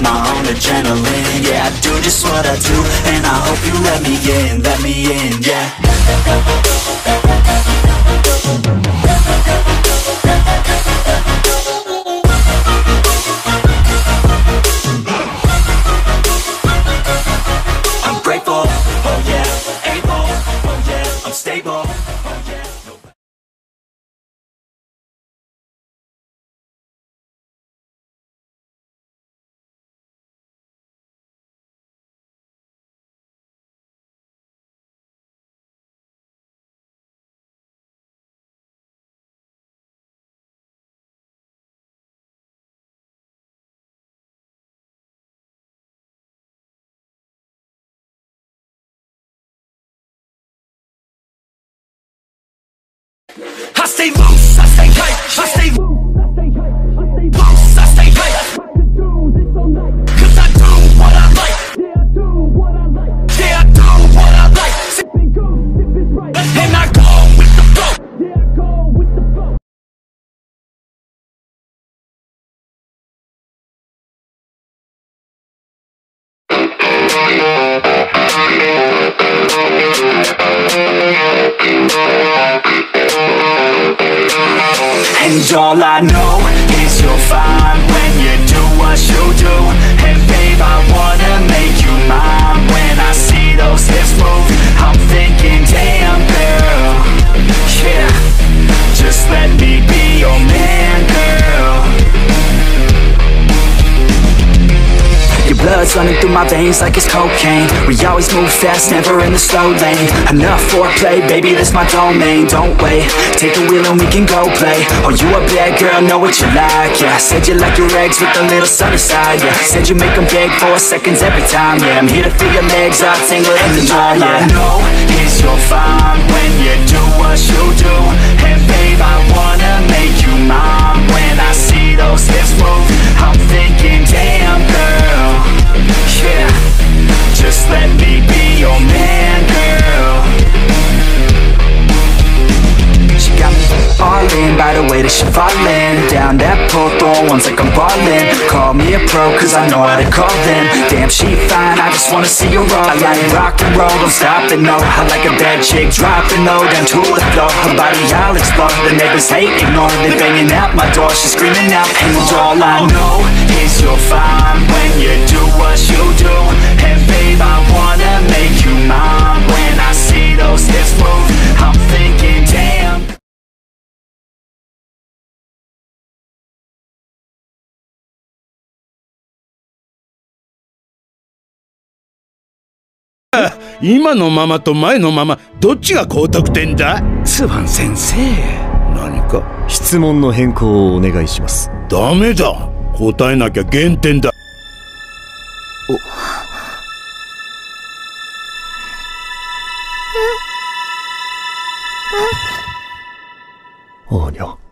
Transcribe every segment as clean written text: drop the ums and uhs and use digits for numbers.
my own adrenaline. Yeah, I do just what I do, and I hope you let me in, yeah. I'm grateful, oh yeah, able, oh yeah, I'm stable, oh yeah. I stay loose, I stay tight, I stay loose, I stay tight, I stay loose, I stay tight. Cause I do what I like. Yeah, I do what I like. Yeah, I do what I like. Sipping good, sipping right. And I go with the flow. Yeah, I go with the flow. And all I know is you'll find when you do what you do. And babe, I wanna make you mine. When I see those hips move, I'm thinking, damn girl, yeah, just let me be your man, girl. Your blood's running through my veins like it's cocaine. We always move fast, never in the slow lane. Enough foreplay, baby, this my domain. Don't wait, take the wheel and we can go play. Oh, you a bad girl, know what you like, yeah. Said you like your eggs with a little sunny side, yeah. Said you make them beg 4 seconds every time, yeah. I'm here to feel your legs all tangled in the knot, yeah. All I know is you're fine when you do what you do. And babe, I wanna make you mine. When I see those hips move, I'm thinking, damn girl, yeah, just let me be your man, girl. She got me falling by the way that she fallin'. Down that pole, throwing ones like I'm ballin'. Call me a pro, cause I know how to call them. Damn, she fine, I just wanna see her roll. I like rock and roll, don't stop it, no. I like a bad chick, dropping low down to the floor. Her body, I'll explore. The neighbors hate, ignore. They banging at my door, she's screaming out. And all I know is you're fine when you do what you do. And babe, I wanna make you mine. When I see those hips move, I'm thinking, damn. 今のままと前のままどっちが高得点だ？ ツバン先生、 何か質問の変更をお願いします。 ダメだ、答えなきゃ減点だ。 おにょ。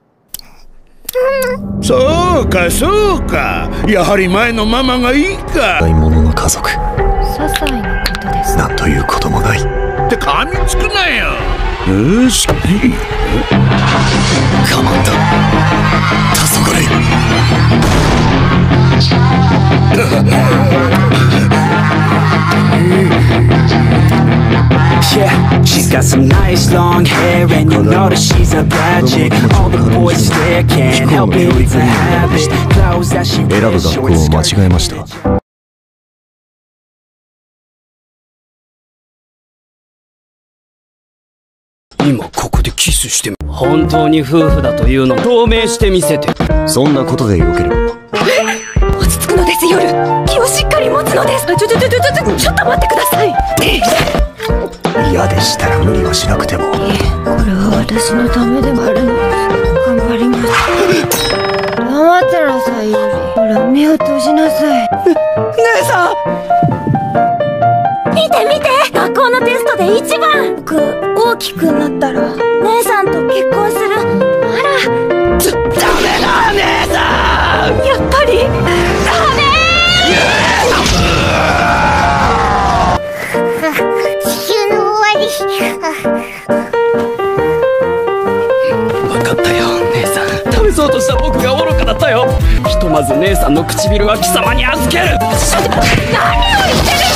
そうかそうか、やはり前のママがいいか。 買い物の家族、 些細なことです。 なんということもない。 って噛みつくなよ。よし、 我慢だ、黄昏。 Yeah, she's got some nice long hair, and you know that she's a bad chick. All the boys stare, can't help it, it's a habit. Clothes that she 選ぶ wears, 学 short 校を間 skirt. 違えました。 今ここでキスしても本当に夫婦だというのを証明してみせて。 そんなことでよければ。 落ち着くのです。夜気をしっかり持つのです。ちょっと待ってください。 嫌でしたら無理はしなくても。 これは私のためでもあるのです。頑張ります。黙ってなさいより。ほら目を閉じなさい。姉さん、見て見て、学校のテストで一番。僕大きくなったら姉さんと結婚する。あら、ダメだ姉さん、やっぱりダメ。 地球の終わり。 分かったよ姉さん。試そうとした僕が愚かだったよ。ひとままず姉さんの唇は貴様に預ける。 何を言ってるの。